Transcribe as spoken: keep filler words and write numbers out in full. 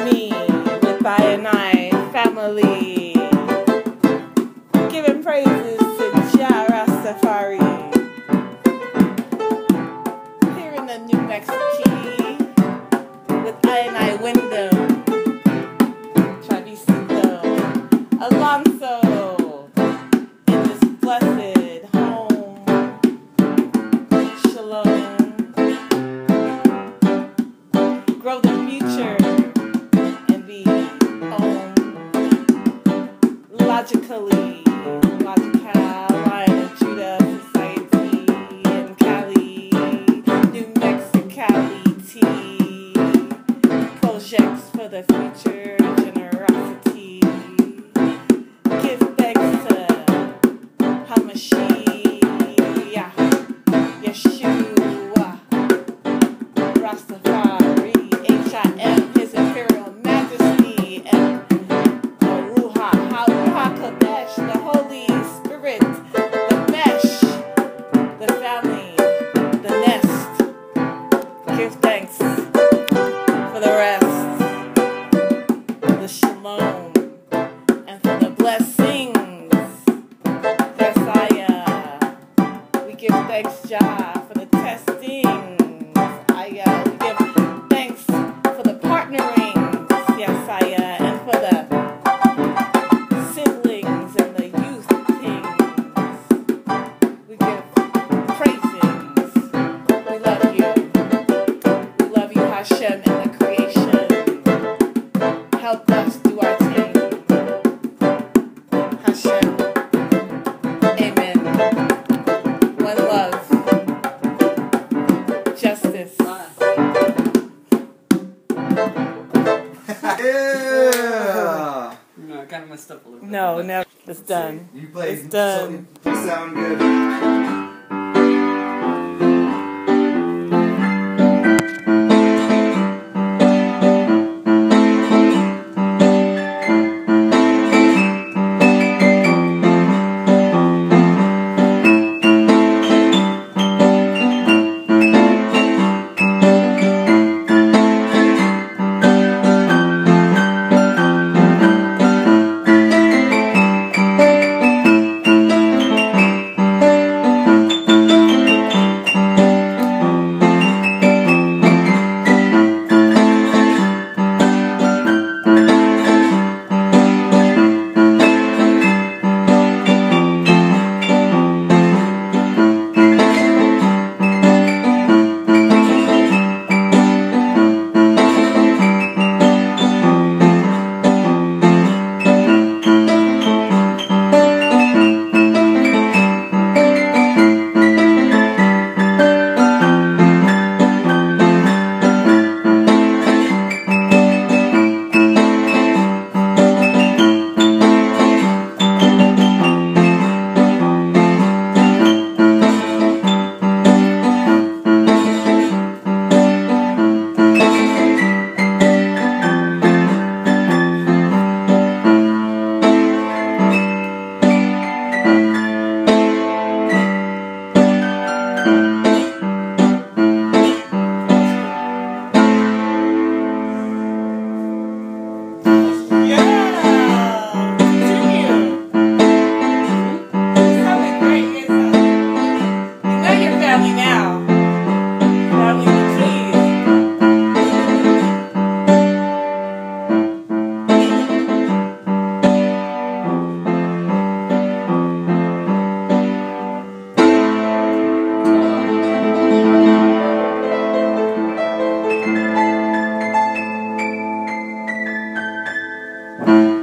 me with I and I family, giving praises to Jah Rastafari here in the New Mexico with I and I window, Travisito, Alonso in this blessed home. Shalom. Grow the future and be home logically, logical, line of Judah Society in Cali, New Mexicality, projects for the future, generosity. Give thanks to Hamashiach, Yeshua, Rastafari, H I M, His Imperial Majesty, and the Ruha, Ha-Ruha Kodesh, the Holy Spirit, the Mesh, the family, the nest. Give thanks for the rest, the shalom, and for the blessings. Yesaya, we give thanks, Jah, for the testings. Aya, we give thanks for the partnerings, Yesaya, and for the siblings and the youth things. We give praisings. We love you. We love you, Hashem, in the creation. Help us do our thing. Hashem. Amen. One love. Justice. Yeah. No, I kind of messed up a little bit. No, no, it's done. You play. It's done. So, you sound good. Yeah.